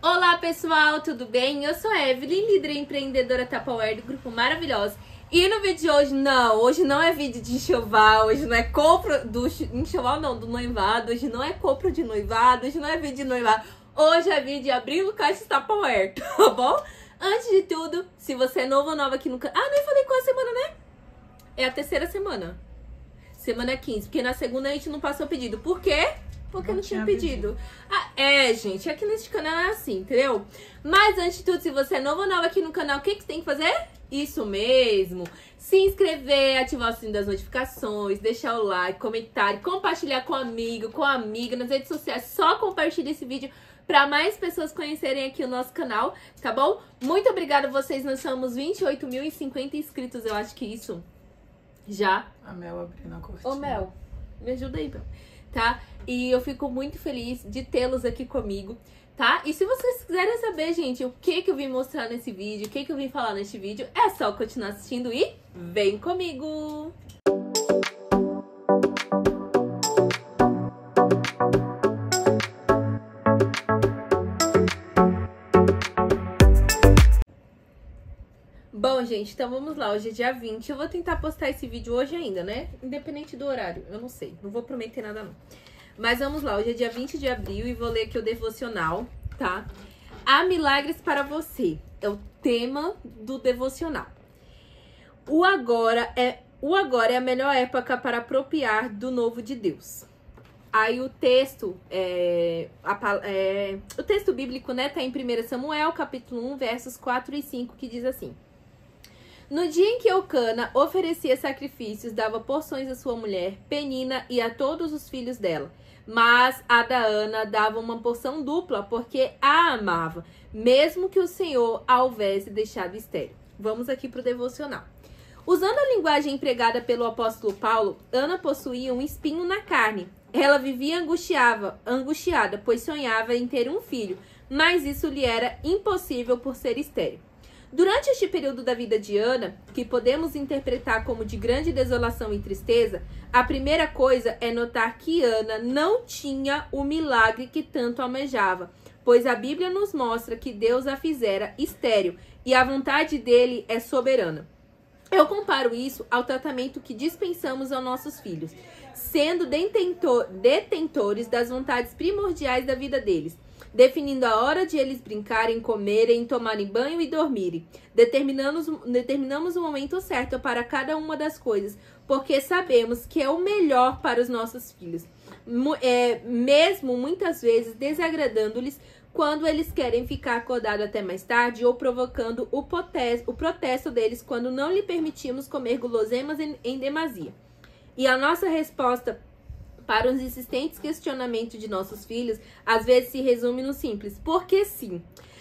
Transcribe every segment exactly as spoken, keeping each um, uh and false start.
Olá pessoal, tudo bem? Eu sou a Evelyn, líder empreendedora Tupperware do Grupo Maravilhosa. E no vídeo de hoje, não, hoje não é vídeo de enxoval, hoje não é compra do enxoval não, do noivado, hoje não é compra de noivado, hoje não é vídeo de noivado, hoje é vídeo de abrindo caixa Tupperware, tá bom? Antes de tudo, se você é novo ou nova aqui no canal, ah, nem falei qual é a semana, né? É a terceira semana, semana quinze, porque na segunda a gente não passou pedido, por quê? Porque não, não tinha pedido. pedido. Ah, é, gente, aqui nesse canal é assim, entendeu? Mas antes de tudo, se você é novo ou nova aqui no canal, o que, que você tem que fazer? Isso mesmo. Se inscrever, ativar o sininho das notificações, deixar o like, comentário, compartilhar com amigo, com amiga nas redes sociais. Só compartilha esse vídeo para mais pessoas conhecerem aqui o nosso canal, tá bom? Muito obrigada a vocês, nós somos vinte e oito mil e cinquenta inscritos, eu acho que isso já. A Mel abrindo a cortina. Ô, Mel, me ajuda aí, Mel. Tá? E eu fico muito feliz de tê-los aqui comigo, tá? E se vocês quiserem saber, gente, o que que eu vim mostrar nesse vídeo, o que que eu vim falar neste vídeo, é só continuar assistindo e vem comigo! Bom, gente, então vamos lá, hoje é dia vinte, eu vou tentar postar esse vídeo hoje ainda, né? Independente do horário, eu não sei, não vou prometer nada não. Mas vamos lá, hoje é dia vinte de abril e vou ler aqui o devocional, tá? Há milagres para você, é o tema do devocional. O agora é, o agora é a melhor época para apropriar do novo de Deus. Aí o texto, é, a, é, o texto bíblico, né, tá em primeiro Samuel, capítulo um, versos quatro e cinco, que diz assim: no dia em que Eucana oferecia sacrifícios, dava porções à sua mulher, Penina, e a todos os filhos dela. Mas a da Ana dava uma porção dupla, porque a amava, mesmo que o Senhor a houvesse deixado estéril. Vamos aqui para o devocional. Usando a linguagem empregada pelo apóstolo Paulo, Ana possuía um espinho na carne. Ela vivia angustiava, angustiada, pois sonhava em ter um filho, mas isso lhe era impossível por ser estéril. Durante este período da vida de Ana, que podemos interpretar como de grande desolação e tristeza, a primeira coisa é notar que Ana não tinha o milagre que tanto almejava, pois a Bíblia nos mostra que Deus a fizera estéril e a vontade dele é soberana. Eu comparo isso ao tratamento que dispensamos aos nossos filhos, sendo detentor, detentores das vontades primordiais da vida deles, definindo a hora de eles brincarem, comerem, tomarem banho e dormirem. Determinamos, determinamos o momento certo para cada uma das coisas, porque sabemos que é o melhor para os nossos filhos, é, mesmo muitas vezes desagradando-lhes quando eles querem ficar acordados até mais tarde ou provocando o protesto, o protesto deles quando não lhe permitimos comer guloseimas em, em demasia. E a nossa resposta para os insistentes questionamentos de nossos filhos, às vezes se resume no simples: porque sim.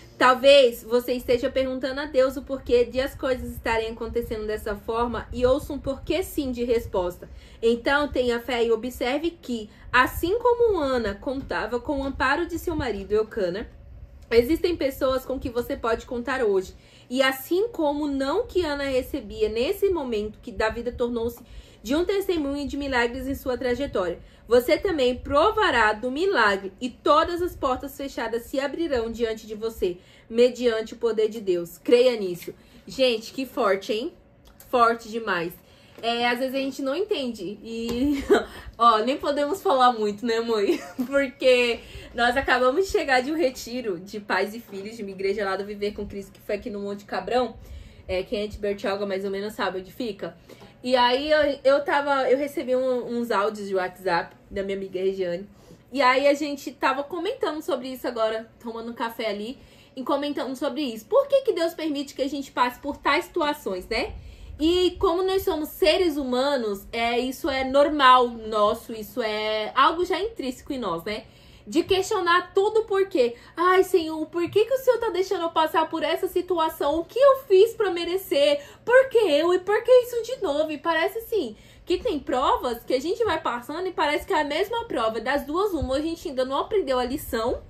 Talvez você esteja perguntando a Deus o porquê de as coisas estarem acontecendo dessa forma e ouça um porquê sim de resposta. Então tenha fé e observe que, assim como Ana contava com o amparo de seu marido Eucana, existem pessoas com que você pode contar hoje. E assim como não que Ana recebia nesse momento que da vida tornou-se de um testemunho de milagres em sua trajetória, você também provará do milagre e todas as portas fechadas se abrirão diante de você, mediante o poder de Deus. Creia nisso. Gente, que forte, hein? Forte demais. É, às vezes a gente não entende e, ó, nem podemos falar muito, né, mãe? Porque nós acabamos de chegar de um retiro de pais e filhos de uma igreja lá do Viver com Cristo, que foi aqui no Monte Cabrão. É, quem é de Bertioga mais ou menos sabe onde fica. E aí eu, eu tava, eu recebi um, uns áudios de WhatsApp da minha amiga Regiane. E aí a gente tava comentando sobre isso agora, tomando um café ali, e comentando sobre isso. Por que que Deus permite que a gente passe por tais situações, né? E como nós somos seres humanos, é, isso é normal nosso, isso é algo já intrínseco em nós, né? De questionar tudo por quê. Ai, Senhor, por que que o Senhor tá deixando eu passar por essa situação? O que eu fiz pra merecer? Por que eu? E por que isso de novo? E parece assim, que tem provas que a gente vai passando e parece que é a mesma prova. Das duas, uma, a gente ainda não aprendeu a lição.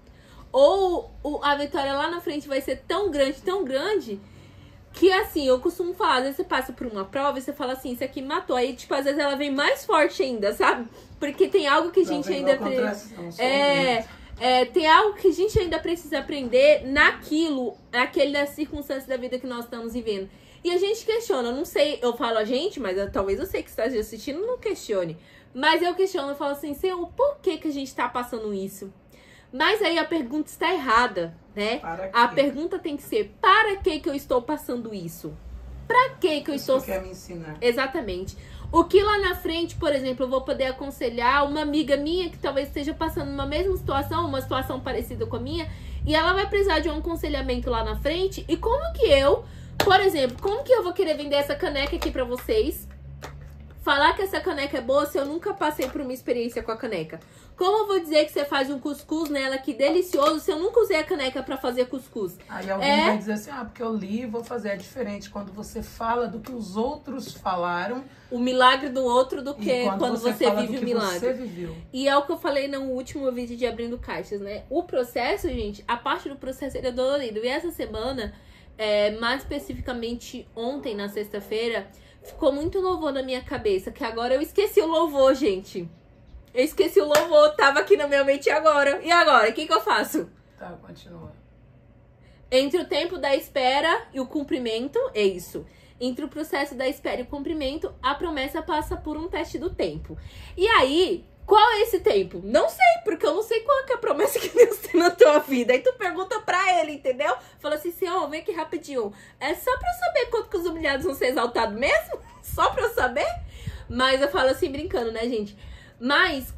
Ou a vitória lá na frente vai ser tão grande, tão grande, que assim, eu costumo falar, às vezes você passa por uma prova e você fala assim, isso aqui me matou. Aí, tipo, às vezes ela vem mais forte ainda, sabe? Porque tem algo que a gente ainda... Pre... É, É, tem algo que a gente ainda precisa aprender naquilo, naquela circunstância da vida que nós estamos vivendo. E a gente questiona, eu não sei, eu falo a gente, mas eu, talvez eu sei que está assistindo, não questione. Mas eu questiono, eu falo assim, Senhor, por que que a gente está passando isso? Mas aí a pergunta está errada, né? A pergunta tem que ser, para que que eu estou passando isso? Para que que eu Isso estou... que quer me ensinar. Exatamente. O que lá na frente, por exemplo, eu vou poder aconselhar uma amiga minha que talvez esteja passando uma mesma situação, uma situação parecida com a minha, e ela vai precisar de um aconselhamento lá na frente, e como que eu, por exemplo, como que eu vou querer vender essa caneca aqui pra vocês? Falar que essa caneca é boa se eu nunca passei por uma experiência com a caneca? Como eu vou dizer que você faz um cuscuz nela que delicioso se eu nunca usei a caneca pra fazer cuscuz? Aí alguém é... vai dizer assim, ah, porque eu li e vou fazer. É diferente quando você fala do que os outros falaram. O milagre do outro do que quando, quando você, você vive o milagre. Você viveu. E é o que eu falei no último vídeo de Abrindo Caixas, né? O processo, gente, a parte do processo ele é dolorido. E essa semana, é, mais especificamente ontem, na sexta-feira, ficou muito louvor na minha cabeça, que agora eu esqueci o louvor, gente. Eu esqueci o louvor, tava aqui na minha mente agora. E agora, o que que eu faço? Tá, continua. Entre o tempo da espera e o cumprimento, é isso. Entre o processo da espera e o cumprimento, a promessa passa por um teste do tempo. E aí, qual é esse tempo? Não sei, porque eu não sei qual é a promessa que Deus tem na tua vida. Aí tu pergunta pra ele, entendeu? Fala assim, Senhor, vem aqui rapidinho. É só pra eu saber quanto que os humilhados vão ser exaltados mesmo? Só pra eu saber? Mas eu falo assim, brincando, né, gente? Mas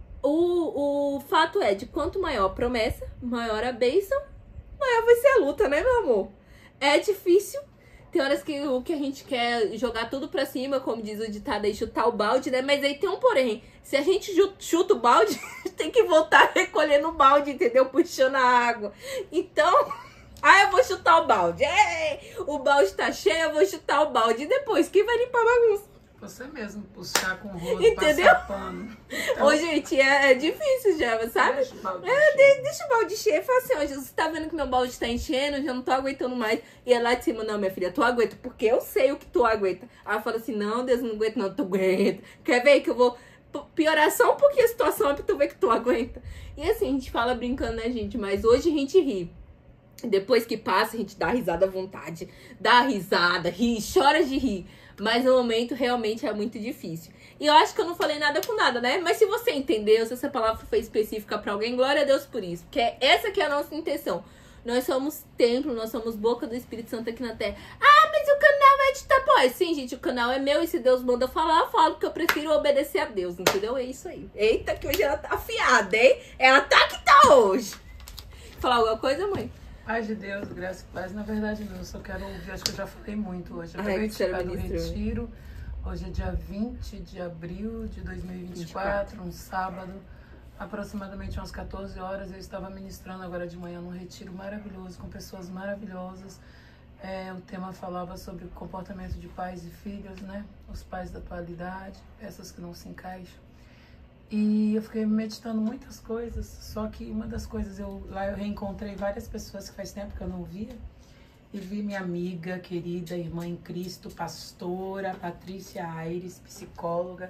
o, o fato é, de quanto maior a promessa, maior a bênção, maior vai ser a luta, né, meu amor? É difícil. Tem horas que o que a gente quer jogar tudo pra cima, como diz o ditado aí, chutar o balde, né? Mas aí tem um porém. Se a gente chuta o balde, tem que voltar recolhendo o balde, entendeu? Puxando a água. Então, ah, eu vou chutar o balde. Ei, o balde tá cheio, eu vou chutar o balde. E depois, quem vai limpar a bagunça? Você mesmo, puxar com o rodo, entendeu? Passar pano. Então, ô, gente, é, é difícil já, sabe? Deixa o balde é, cheio. de, deixa o balde cheio. Eu falo assim, ó, Jesus, tá vendo que meu balde tá enchendo? Eu já não tô aguentando mais. E é lá de cima, não, minha filha, tu aguenta, porque eu sei o que tu aguenta. Aí eu falo assim, não, Deus, não aguenta, não, tu aguenta. Quer ver que eu vou piorar só um pouquinho a situação é pra tu ver que tu aguenta. E assim, a gente fala brincando, né, gente? Mas hoje a gente ri. Depois que passa, a gente dá risada à vontade. Dá risada, ri, chora de rir. Mas no momento realmente é muito difícil. E eu acho que eu não falei nada com nada, né? Mas se você entendeu, se essa palavra foi específica pra alguém, glória a Deus por isso. Porque essa que é a nossa intenção. Nós somos templo, nós somos boca do Espírito Santo aqui na Terra. Ah, mas o canal é de Itapuã. Sim, gente, o canal é meu e se Deus manda falar, eu falo, porque eu prefiro obedecer a Deus, entendeu? É isso aí. Eita, que hoje ela tá afiada, hein? Ela tá que tá hoje. Falar alguma coisa, mãe? Paz de Deus, graça e paz. Na verdade, não, eu só quero ouvir, acho que eu já falei muito hoje. Eu Ai, acabei que de chegar do ministro. retiro. Hoje é dia vinte de abril de dois mil e vinte e quatro, um sábado. Aproximadamente umas quatorze horas, eu estava ministrando agora de manhã num retiro maravilhoso, com pessoas maravilhosas. É, o tema falava sobre o comportamento de pais e filhos, né? Os pais da atualidade, peças que não se encaixam. E eu fiquei meditando muitas coisas, só que uma das coisas, eu, lá eu reencontrei várias pessoas que faz tempo que eu não via. E vi minha amiga, querida, irmã em Cristo, pastora, Patrícia Aires, psicóloga.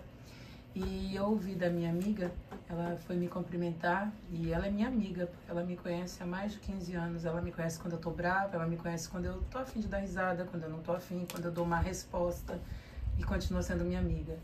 E eu ouvi da minha amiga, ela foi me cumprimentar, e ela é minha amiga, porque ela me conhece há mais de quinze anos. Ela me conhece quando eu tô brava, ela me conhece quando eu tô afim de dar risada, quando eu não tô afim, quando eu dou uma resposta, e continua sendo minha amiga.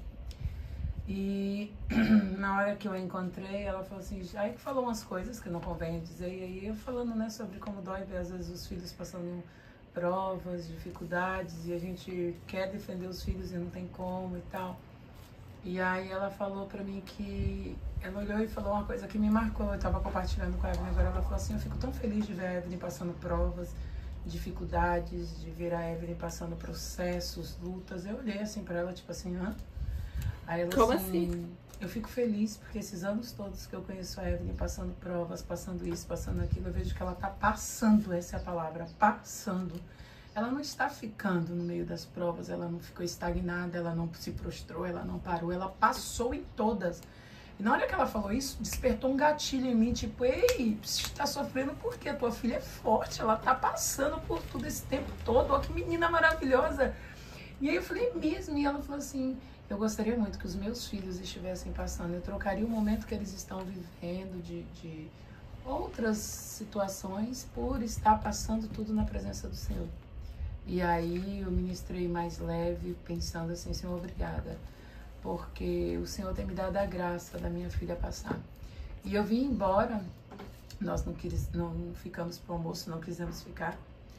E na hora que eu a encontrei, ela falou assim, aí que falou umas coisas que não convém dizer, e aí eu falando, né, sobre como dói ver às vezes os filhos passando provas, dificuldades, e a gente quer defender os filhos e não tem como e tal. E aí ela falou pra mim que, ela olhou e falou uma coisa que me marcou, eu tava compartilhando com a Evelyn agora, ela falou assim, eu fico tão feliz de ver a Evelyn passando provas, dificuldades, de ver a Evelyn passando processos, lutas. Eu olhei assim pra ela, tipo assim, hã? Aí ela Como assim, assim? Eu fico feliz porque esses anos todos que eu conheço a Evelyn passando provas, passando isso, passando aquilo, eu vejo que ela tá passando, essa é a palavra, passando. Ela não está ficando no meio das provas, ela não ficou estagnada, ela não se prostrou, ela não parou, ela passou em todas. E na hora que ela falou isso, despertou um gatilho em mim, tipo, ei, você tá sofrendo por quê? Tua filha é forte, ela tá passando por tudo esse tempo todo, ó que menina maravilhosa. E aí eu falei, mesmo? E ela falou assim, eu gostaria muito que os meus filhos estivessem passando, eu trocaria o momento que eles estão vivendo de, de outras situações por estar passando tudo na presença do Senhor. E aí eu ministrei mais leve, pensando assim, Senhor, obrigada, porque o Senhor tem me dado a graça da minha filha passar. E eu vim embora, nós não, quis, não ficamos pro almoço, não quisemos ficar,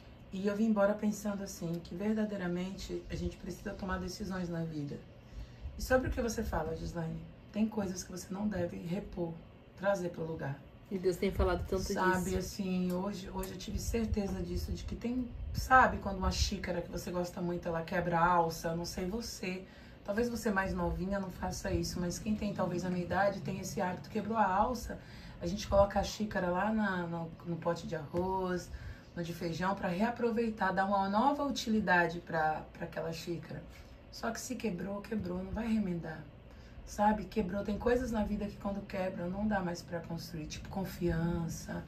e eu vim embora pensando assim, que verdadeiramente a gente precisa tomar decisões na vida. E sobre o que você fala, Gislaine, tem coisas que você não deve repor, trazer para o lugar. E Deus tem falado tanto disso. Sabe, assim, hoje, hoje eu tive certeza disso, de que tem, sabe, quando uma xícara que você gosta muito, ela quebra a alça, não sei você, talvez você mais novinha não faça isso, mas quem tem talvez a minha idade tem esse hábito, quebrou a alça, a gente coloca a xícara lá na, no, no pote de arroz, no de feijão, para reaproveitar, dar uma nova utilidade para aquela xícara. Só que se quebrou, quebrou, não vai remendar. Sabe, quebrou, tem coisas na vida que quando quebram não dá mais para construir, tipo confiança,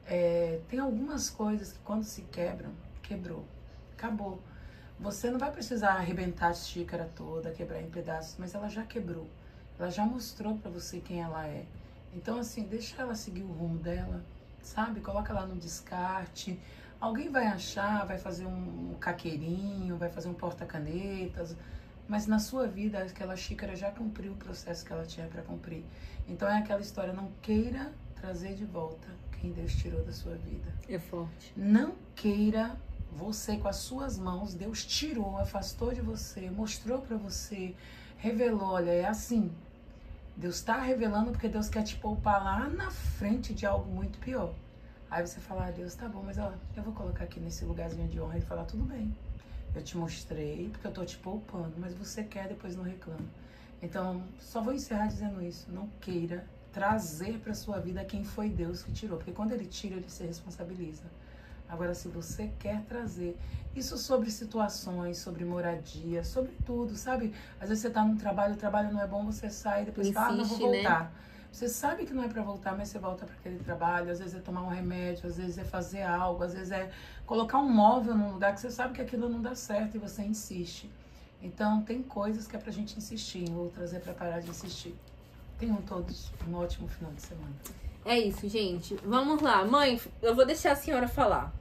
é, tem algumas coisas que quando se quebram, quebrou, acabou. Você não vai precisar arrebentar a xícara toda, quebrar em pedaços, mas ela já quebrou, ela já mostrou para você quem ela é. Então assim, deixa ela seguir o rumo dela, sabe, coloca ela no descarte, alguém vai achar, vai fazer um caqueirinho, vai fazer um porta-canetas, mas na sua vida, aquela xícara já cumpriu o processo que ela tinha para cumprir. Então é aquela história, não queira trazer de volta quem Deus tirou da sua vida. É forte. Não queira você com as suas mãos, Deus tirou, afastou de você, mostrou para você, revelou, olha, é assim. Deus está revelando porque Deus quer te poupar lá na frente de algo muito pior. Aí você fala, ah, Deus, tá bom, mas ó, eu vou colocar aqui nesse lugarzinho de honra e falar, tudo bem. Eu te mostrei, porque eu tô te poupando, mas você quer, depois não reclama. Então, só vou encerrar dizendo isso. Não queira trazer para sua vida quem foi Deus que tirou. Porque quando Ele tira, Ele se responsabiliza. Agora, se você quer trazer isso sobre situações, sobre moradia, sobre tudo, sabe? Às vezes você tá num trabalho, o trabalho não é bom, você sai, depois Insiste, fala, ah, não vou voltar. né? Você sabe que não é para voltar, mas você volta para aquele trabalho. Às vezes é tomar um remédio, às vezes é fazer algo, às vezes é colocar um móvel num lugar que você sabe que aquilo não dá certo e você insiste. Então, tem coisas que é pra gente insistir, outras é pra parar de insistir. Tenham todos um ótimo final de semana. É isso, gente. Vamos lá. Mãe, eu vou deixar a senhora falar.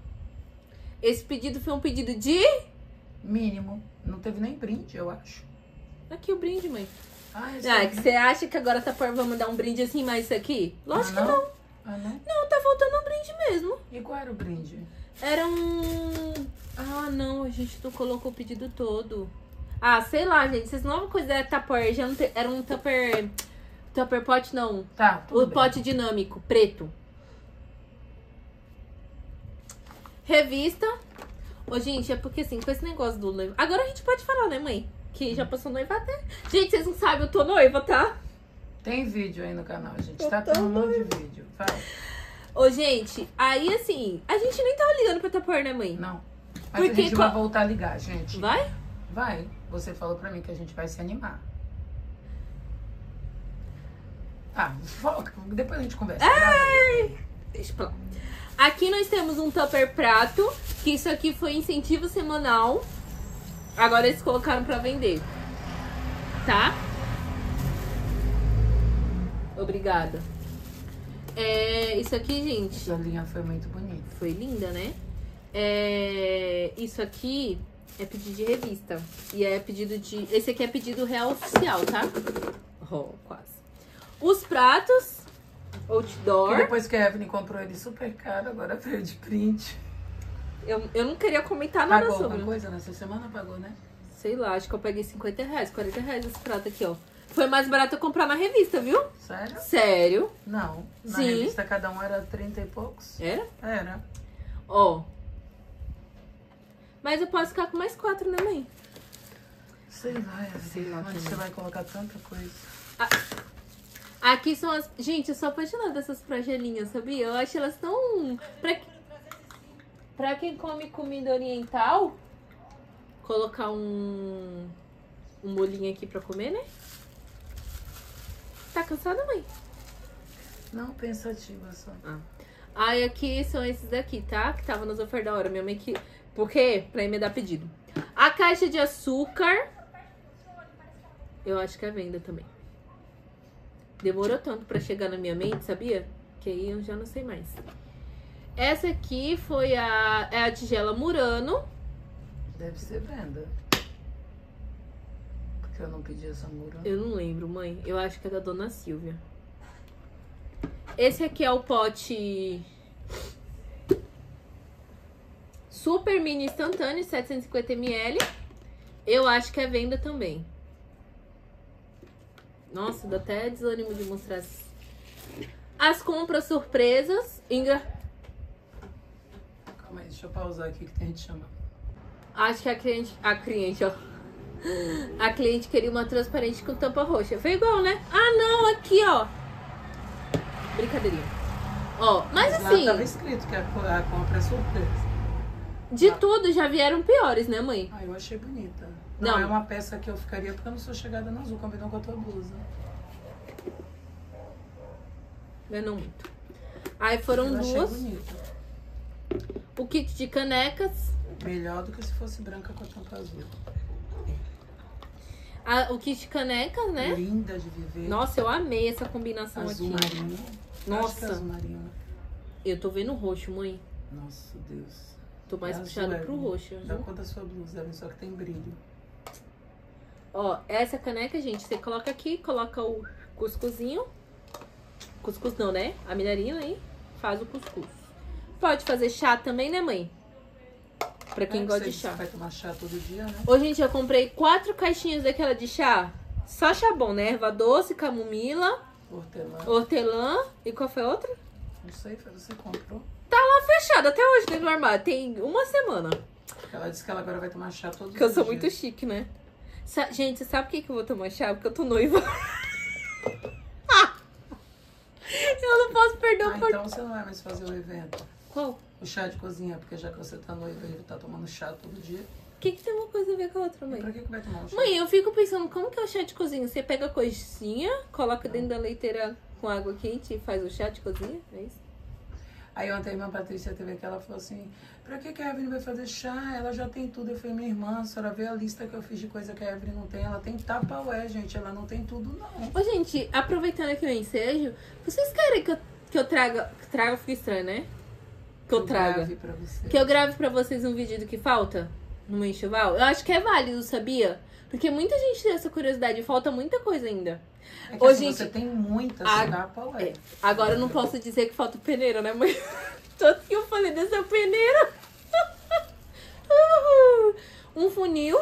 Esse pedido foi um pedido de... Mínimo. Não teve nem brinde, eu acho. Aqui o brinde, mãe. Ah, Ah, que você acha que agora tá por... vamos dar um brinde assim, mais isso aqui? Lógico ah, que não. Ah, não? Não, tá faltando um brinde mesmo. E qual era o brinde? Era um... Ah, não, a gente não colocou o pedido todo. Ah, sei lá, gente. Vocês não vão considerar Tupper. Já não te... Era um Tupper... Tupper pot, não. Tá, tudo O bem. pote dinâmico, preto. Revista. Ô, gente, é porque assim, com esse negócio do noivo... Agora a gente pode falar, né, mãe? Que já passou noiva até. Gente, vocês não sabem, eu tô noiva, tá? Tem vídeo aí no canal, gente. Eu Tá tô tendo um monte de vídeo. Vai. Ô, gente, aí assim, a gente nem tava ligando pra Tupper, né, mãe? Não. Mas Porque a gente qual- vai voltar a ligar, gente. Vai? Vai. Você falou pra mim que a gente vai se animar. Tá, foca. Depois a gente conversa. Ai! Deixa pra lá. Aqui nós temos um Tupper prato, que isso aqui foi incentivo semanal. Agora eles colocaram pra vender. Tá? Obrigada. É, isso aqui, gente, Essa linha foi muito bonita. foi linda, né? É, isso aqui é pedido de revista. E é pedido de... Esse aqui é pedido real oficial, tá? Oh, quase. Os pratos, outdoor. E depois que a Evelyn comprou ele super caro, agora veio de print. Eu, eu não queria comentar nada Pagou sobre. alguma coisa nessa semana? Pagou, né? Sei lá, acho que eu paguei cinquenta reais, quarenta reais esse prato aqui, ó. Foi mais barato eu comprar na revista, viu? Sério? Sério. Não. Na Sim. revista cada um era trinta e poucos. Era? Era. Ó. Mas eu posso ficar com mais quatro, né, mãe? Sei lá, Evelyn. Sei lá Onde também. você vai colocar tanta coisa? Aqui são as... Gente, eu sou apaixonada dessas fragelinhas, sabia? Eu acho elas tão... Pra, pra quem come comida oriental, colocar um... Um molinho aqui pra comer, né? Tá cansada, mãe? Não, pensativa só. Ah. Aí aqui são esses daqui, tá? Que tava nas ofertas da hora. Minha mãe que... Por quê? Pra emendar pedido. A caixa de açúcar. Eu acho que é venda também. Demorou tanto pra chegar na minha mente, sabia? Que aí eu já não sei mais. Essa aqui foi a, é a tigela Murano. Deve ser venda. Porque eu não pedi essa Murano. Eu não lembro, mãe. Eu acho que é da Dona Silvia. Esse aqui é o pote Super Mini Instantâneo, setecentos e cinquenta mililitros. Eu acho que é venda também. Nossa, dá até desânimo de mostrar as, as compras surpresas. Ingra... Calma aí, deixa eu pausar aqui que tem gente chamando. Acho que a cliente... A cliente, ó. A cliente queria uma transparente com tampa roxa. Foi igual, né? Ah, não, aqui, ó. Brincadeirinha. Ó, mas, mas assim... Lá tava escrito que a, a compra é surpresa. De ah. tudo, já vieram piores, né, mãe? Ah, eu achei bonita. Não, não, é uma peça que eu ficaria porque eu não sou chegada no azul, combinou com a tua blusa. Não muito. Aí foram eu duas. Achei bonita. O kit de canecas. Melhor do que se fosse branca com a tampa azul. Ah, o kit de canecas, né? Linda de viver. Nossa, eu amei essa combinação azul aqui. Marinho. Nossa. Azul marinho. Eu tô vendo roxo, mãe. Nossa, Deus. Tô mais é puxado azul, pro roxo. Dá cor da sua blusa, Evelyn, só que tem brilho. Ó, essa caneca, gente, você coloca aqui, coloca o cuscuzinho. Cuscuz não, né? A milharinha aí faz o cuscuz. Pode fazer chá também, né, mãe? Pra quem é, gosta de chá. Você vai tomar chá todo dia, né? Ô, gente, eu comprei quatro caixinhas daquela de chá. Só chá bom, né? Erva doce, camomila, hortelã. hortelã. E qual foi a outra? Não sei, foi você comprou. Tá lá fechada até hoje dentro do armário. Tem uma semana. Ela disse que ela agora vai tomar chá todo dia. Porque eu sou muito chique, né? Sa gente, você sabe por que, que eu vou tomar chá? Porque eu tô noiva. Eu não posso perder ah, o então você não vai mais fazer o evento. Qual? O chá de cozinha, porque já que você tá noiva e tá tomando chá todo dia. O que, que tem uma coisa a ver com a outra, mãe? E pra que, que vai tomar o chá? Mãe, eu fico pensando, como que é o chá de cozinha? Você pega a coisinha, coloca não. dentro da leiteira com água quente e faz o chá de cozinha? É isso? Aí ontem a irmã Patrícia teve que ela falou assim, pra que, que a Evelyn vai fazer chá? Ela já tem tudo. Eu falei, minha irmã, a senhora vê a lista que eu fiz de coisa que a Evelyn não tem. Ela tem Tupperware, gente. Ela não tem tudo, não. Ô, gente, aproveitando aqui o ensejo, vocês querem que eu, que eu traga... Que traga fica estranho, né? Que eu, eu traga. Grave pra vocês. Que eu grave pra vocês um vídeo do que falta no enxoval? Eu acho que é válido, sabia? Porque muita gente tem essa curiosidade. Falta muita coisa ainda. É que Ô, assim, gente, você tem muita a... é. Agora eu não posso dizer que falta peneira, né, mãe? Tanto que eu falei dessa peneira. Um funil.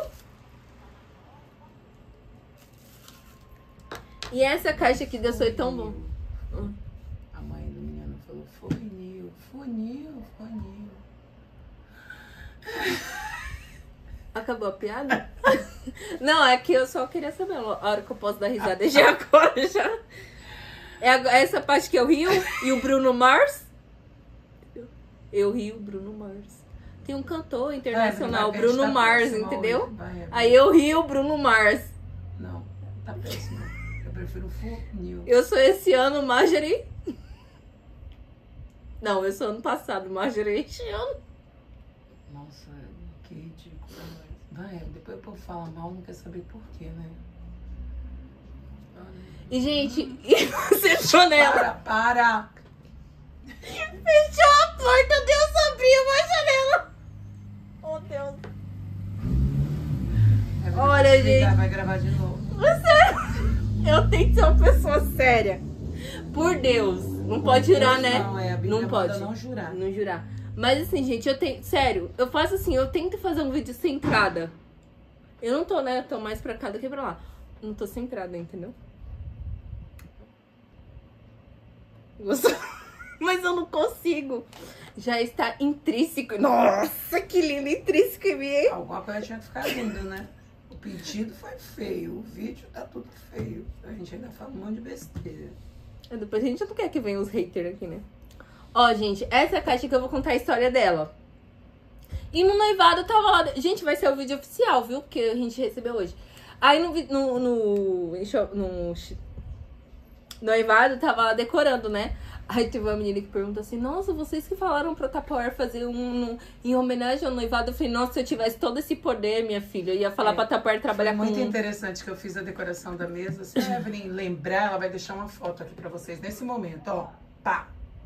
E essa caixa aqui deu foi tão bom. A mãe do menino falou funil, funil, funil. Acabou a piada? Não, é que eu só queria saber a hora que eu posso dar risada já agora já. É essa parte que eu rio e o Bruno Mars. Eu rio o Bruno Mars. Tem um cantor internacional, é, Bruno Mars, entendeu? Vai, Aí eu rio o Bruno Mars. Não, tá péssimo. Eu prefiro funil. Eu sou esse ano Marjorie. Não, eu sou ano passado Marjorie este ano. Nossa, que ridículo. Vai, depois o povo fala mal, não quer saber por quê, né? E, gente, e você janela? Para, para! Fechou a porta, Deus abriu uma janela! Oh, Deus! É, olha, gente. Vai gravar de novo. Você... Eu tenho que ser uma pessoa séria. Por Deus. Não pode jurar, né? Não, é, a não pode. Não jurar. Não jurar. Mas assim, gente, eu tenho... Sério, eu faço assim, eu tento fazer um vídeo centrada. Eu não tô, né? Eu tô mais pra cá do que pra lá. Não tô centrada, entendeu? Mas eu não consigo. Já está intrínseco. Nossa, que lindo, intrínseco em mim. Alguma coisa tinha que ficar lindo, né? O pedido foi feio, o vídeo tá tudo feio. A gente ainda fala um monte de besteira. Depois a gente não quer que venham os haters aqui, né? Ó, gente, essa é a caixa que eu vou contar a história dela. E no noivado tava lá... Gente, vai ser o vídeo oficial, viu? Que a gente recebeu hoje. Aí no... no, no, no noivado tava lá decorando, né? Aí teve uma menina que perguntou assim, nossa, vocês que falaram pro Tupperware fazer um, um em homenagem ao noivado. Eu falei, nossa, se eu tivesse todo esse poder, minha filha, eu ia falar é, pra Tupperware trabalhar foi com... muito interessante que eu fiz a decoração da mesa. Se a Evelyn lembrar, ela vai deixar uma foto aqui pra vocês nesse momento, ó. Pá!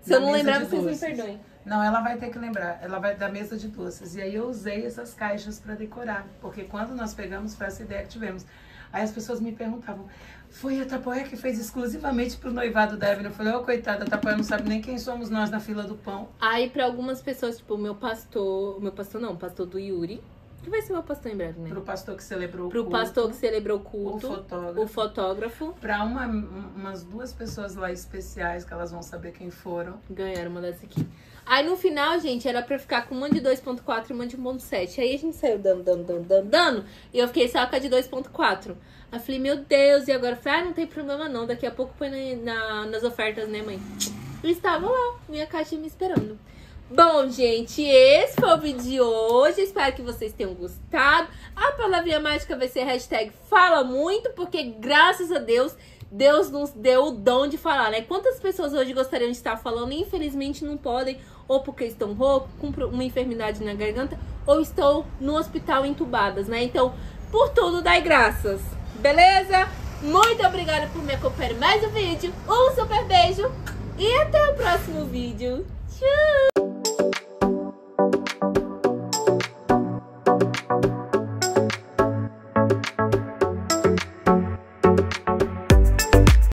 Se eu não lembrar, vocês me perdoem. Não, ela vai ter que lembrar. Ela vai da mesa de doces. E aí eu usei essas caixas para decorar. Porque quando nós pegamos, foi essa ideia que tivemos. Aí as pessoas me perguntavam, foi a Tapoé que fez exclusivamente pro noivado da Evelyn? Eu falei, ô, oh, coitada, a Tapoé não sabe nem quem somos nós na fila do pão. Aí pra algumas pessoas, tipo, o meu pastor... O meu pastor não, o pastor do Yuri... Que vai ser meu pastor em breve, né? Pro pastor que celebrou o Pro culto. Pro pastor que celebrou o culto. O fotógrafo. O fotógrafo. Pra uma, umas duas pessoas lá especiais, que elas vão saber quem foram. Ganharam uma dessa aqui. Aí no final, gente, era pra ficar com uma de dois ponto quatro e uma de um ponto sete. Aí a gente saiu dando, dando, dando, dando, dando. E eu fiquei só com a de dois ponto quatro. Aí eu falei, meu Deus. E agora eu falei, ah, não tem problema não. Daqui a pouco põe na, na, nas ofertas, né, mãe? E estava lá, minha caixa me esperando. Bom, gente, esse foi o vídeo de hoje. Espero que vocês tenham gostado. A palavrinha mágica vai ser hashtag fala muito, porque graças a Deus, Deus nos deu o dom de falar, né? Quantas pessoas hoje gostariam de estar falando e infelizmente não podem, ou porque estão roucos, com uma enfermidade na garganta, ou estão no hospital entubadas, né? Então, por tudo, dai graças. Beleza? Muito obrigada por me acompanhar em mais um vídeo. Um super beijo e até o próximo vídeo. Tchau!